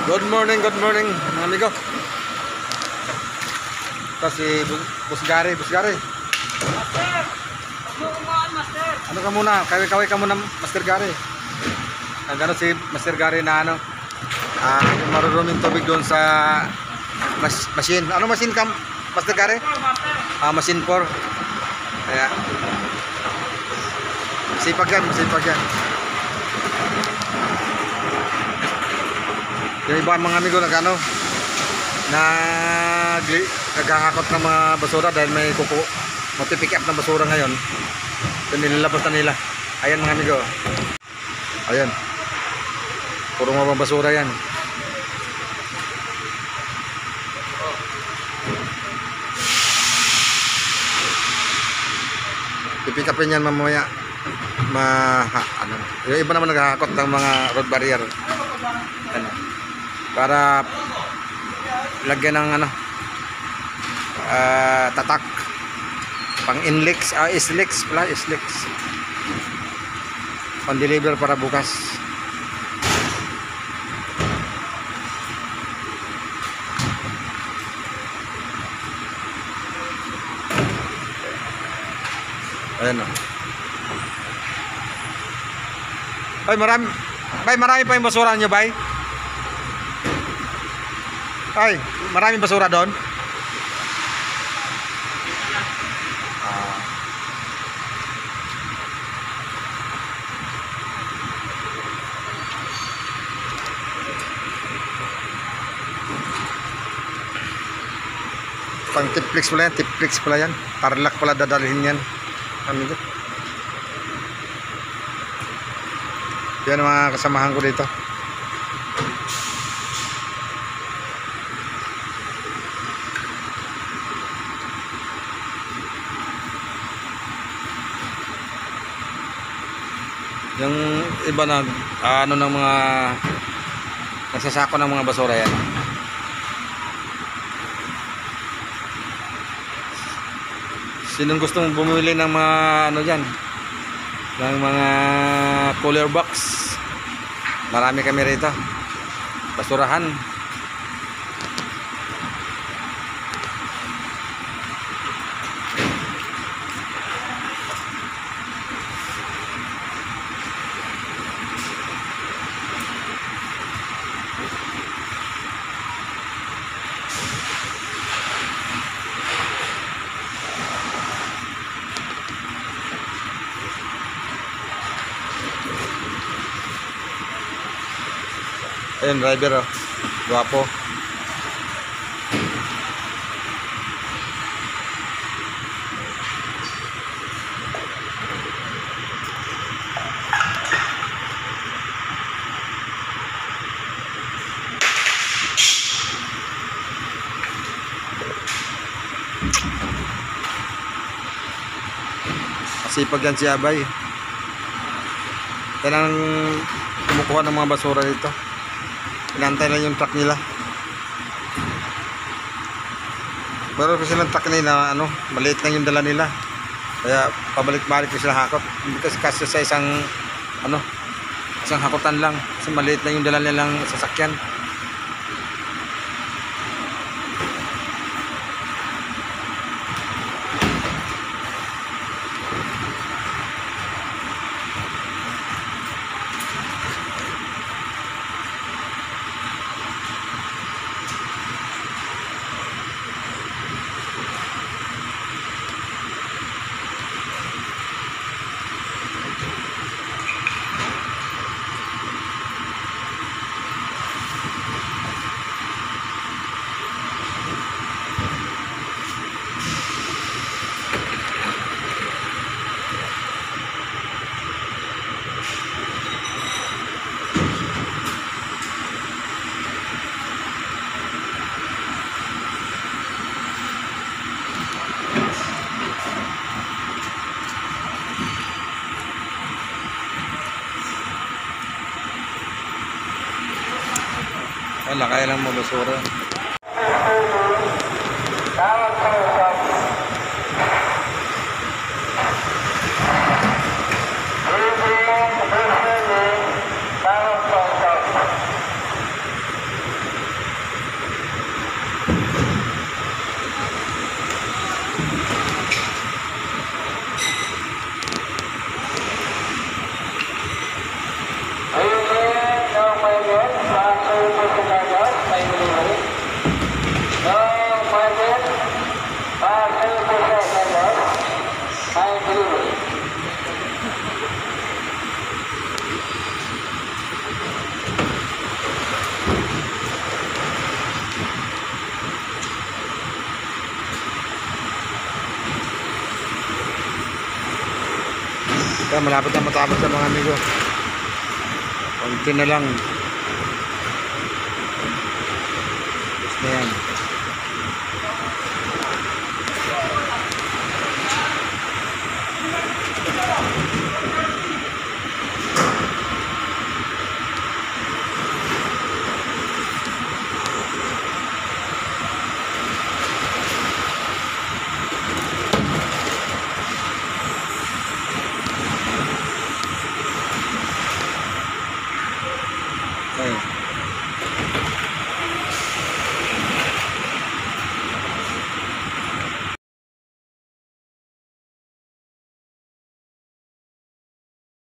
Good morning mga amigo. Ito si Busgari. Master! Umuumaan, Master! Ano ka muna? Kaway ka muna, Master Gary. Nagano si Master Gary na ano? Yung maruruming tubig doon sa machine. Ano machine ka, Master Gary? Master! Machine 4. Kaya masipag yan. Yung ibang mga amigo nagano naghahakot ng mga basura dahil may pick up ng basura ngayon. Ito nilalabas na nila. Ayan mga amigo. Ayan. Puro mga basura yan. Pick upin yan mamaya. Yung iba naman naghahakot ng mga road barrier. Ano? Para lagyan ng tatak pang inlex, islex pang deliver para bukas. Ayan o. Marami pa yung basura nyo, bay. Ay, maraming basura doon. Pang tiplex pala yan. Tarlac pala dadalhin yan. Amigo. Yan mga kasamahan ko dito. Yung iba ng mga nagsasako ng mga basura yan. Sinong gustong bumili ng mga dyan, ng mga cooler box, marami kami rito, basurahan. Ayun, driver oh. Guwapo. Masipag yan si Abay. Yan ang kumukuha ng mga basura dito. Inantay lang yung truck nila. Pero kasi silang truck nila, maliit lang yung dala nila. Kaya pabalik-balik ko sila hakot. Hindi kasi sa isang hakotan lang. Kasi maliit lang yung dala nilang sasakyan. Wala, kaya lang mo basura. Kaya malapit na matapos sa mga amigo. Konti na lang. Tapos na yan.